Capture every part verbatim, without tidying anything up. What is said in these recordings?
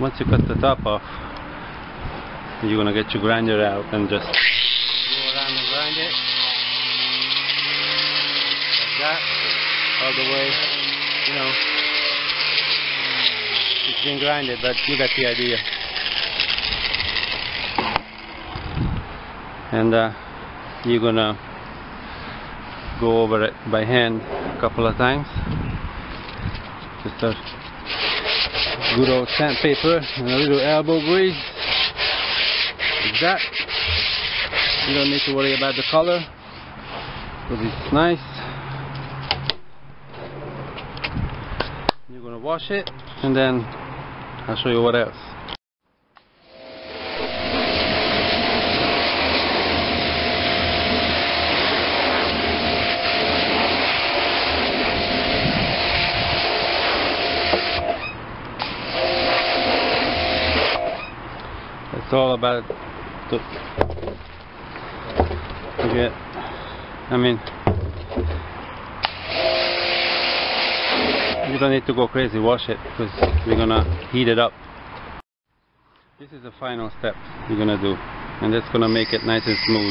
once you cut the top off, you're gonna get your grinder out and just go around and grind it like that, all the way. You know, it's been grinded, but you got the idea. And uh, you're gonna go over it by hand a couple of times. Just a good old sandpaper and a little elbow grease. Like that. You don't need to worry about the color, because it's nice. You're gonna wash it, and then I'll show you what else. It's all about to, to get, I mean, you don't need to go crazy, wash it, because we're gonna heat it up. This is the final step you're gonna do, and that's gonna make it nice and smooth.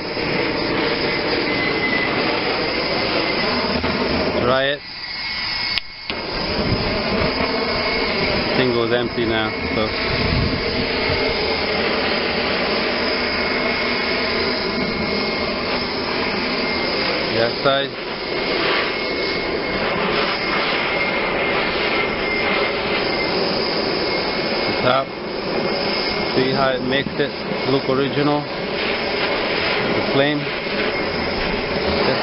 Try it. Thing goes empty now, so. That side. The top. See how it makes it look original? The flame. Okay.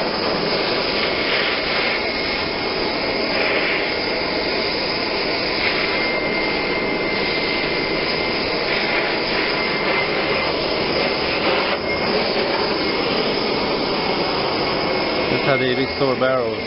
That's how they restore barrels.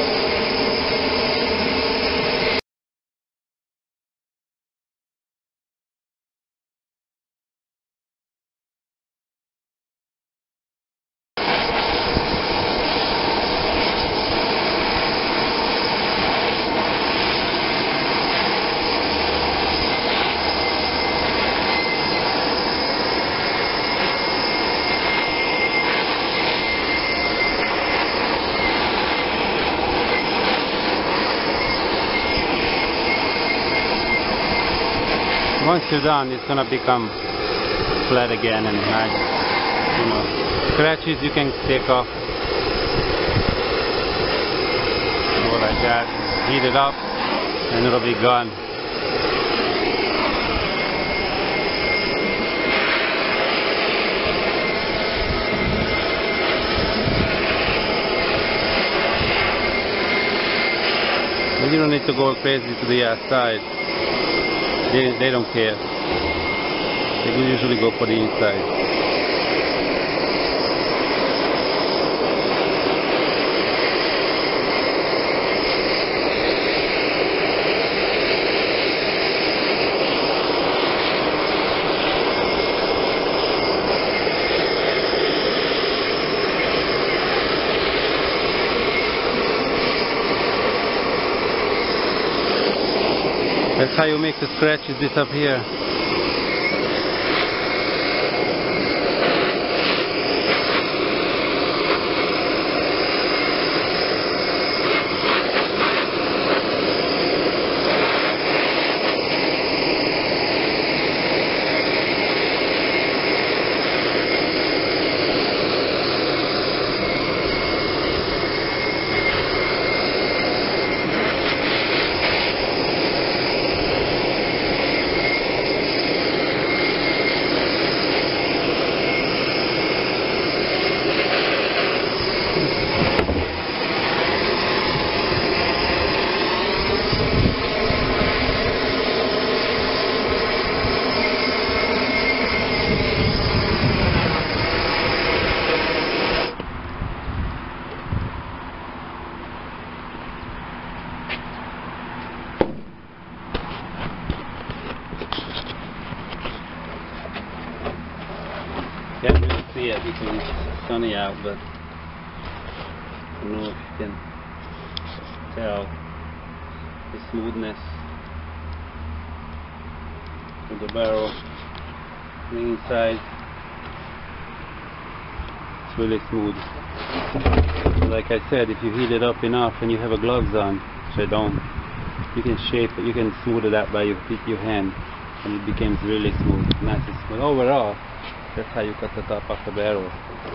Once you're done, it's gonna become flat again and nice. You know, scratches you can take off. Go like that. Heat it up, and it'll be gone. But you don't need to go crazy to the outside. They, they don't care. They usually go for the inside. That's how you make the scratches disappear. Can't really see it because it's sunny out, but I don't know if you can tell the smoothness. with the barrel. The inside, it's really smooth. Like I said, if you heat it up enough and you have a gloves on, which I don't, you can shape it, you can smooth it out by your, your hand, and it becomes really smooth, nice and smooth. Overall, that's how you cut the top off the barrel.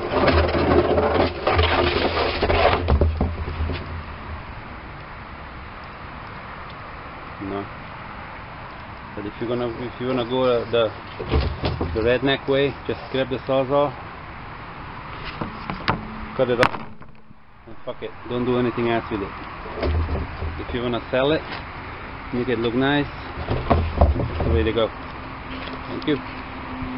You know. But if you're gonna if you wanna go the the redneck way, just grab the sawzall, cut it off, and fuck it. Don't do anything else with it. If you wanna sell it, make it look nice, that's the way to go. Thank you.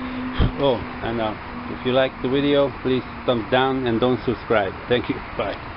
Oh, and uh, if you like the video, please thumbs down and don't subscribe. Thank you. Bye.